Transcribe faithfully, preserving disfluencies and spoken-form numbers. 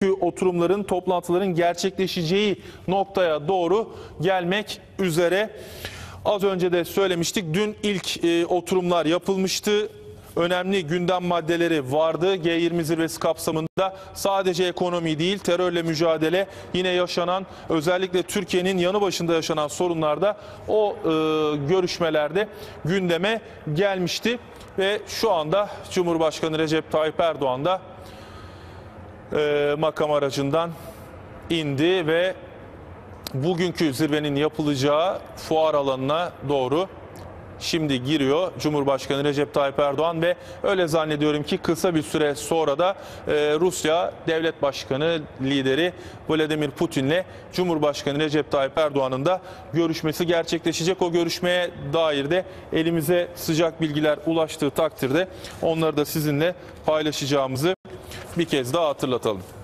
oturumların, toplantıların gerçekleşeceği noktaya doğru gelmek üzere. Az önce de söylemiştik, dün ilk e, oturumlar yapılmıştı. Önemli gündem maddeleri vardı. G yirmi zirvesi kapsamında sadece ekonomi değil, terörle mücadele, yine yaşanan, özellikle Türkiye'nin yanı başında yaşanan sorunlarda o e, görüşmelerde gündeme gelmişti. Ve şu anda Cumhurbaşkanı Recep Tayyip Erdoğan da e, makam aracından indi ve bugünkü zirvenin yapılacağı fuar alanına doğru şimdi giriyor Cumhurbaşkanı Recep Tayyip Erdoğan ve öyle zannediyorum ki kısa bir süre sonra da e, Rusya Devlet Başkanı lideri Vladimir Putin'le Cumhurbaşkanı Recep Tayyip Erdoğan'ın da görüşmesi gerçekleşecek. O görüşmeye dair de elimize sıcak bilgiler ulaştığı takdirde onları da sizinle paylaşacağımızı bir kez daha hatırlatalım.